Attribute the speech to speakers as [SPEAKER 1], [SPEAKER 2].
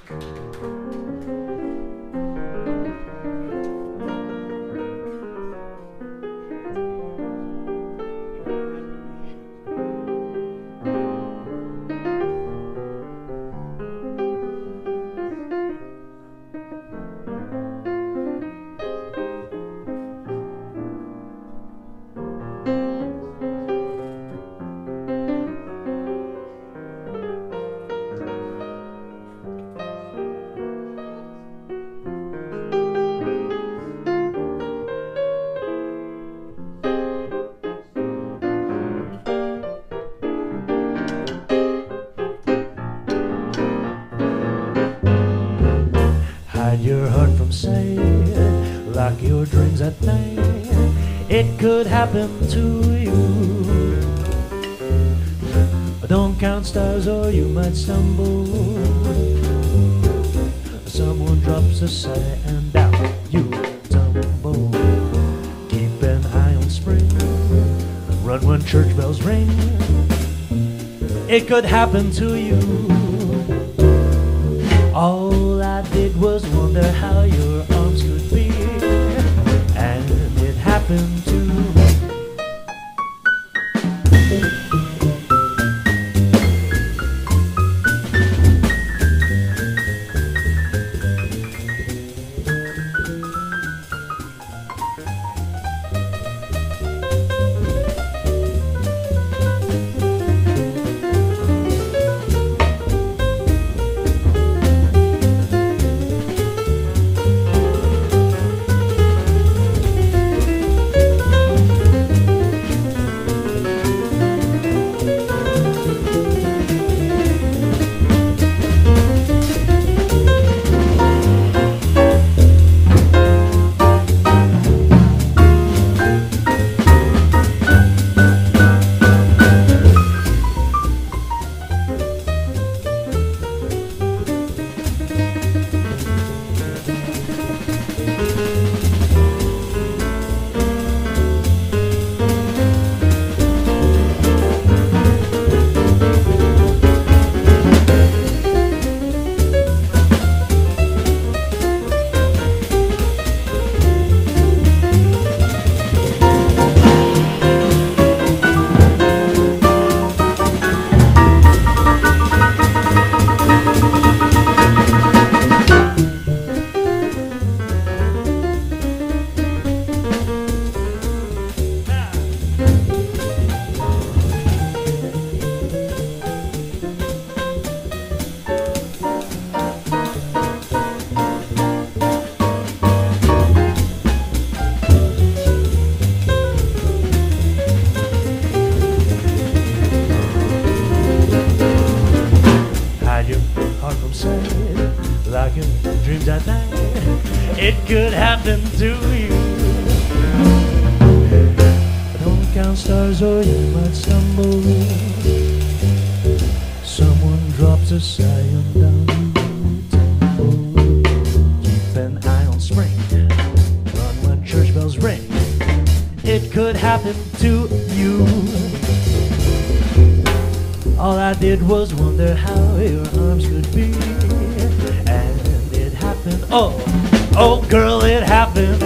[SPEAKER 1] Hide your heart from sight, lock your dreams at night. It could happen to you. Don't count stars or you might stumble. Someone drops a sigh and down you tumble. Keep an eye on spring, run when church bells ring. It could happen to you. All I did was wonder how your arms could be, and it happened to me. Like your dreams at night, it could happen to you. Don't count stars or you might stumble. Someone drops a sigh and down you tumble. Keep an eye on spring, run when church bells ring. It could happen to you. All I did was wonder how your arms could be, and it happened. Oh, oh girl, it happened.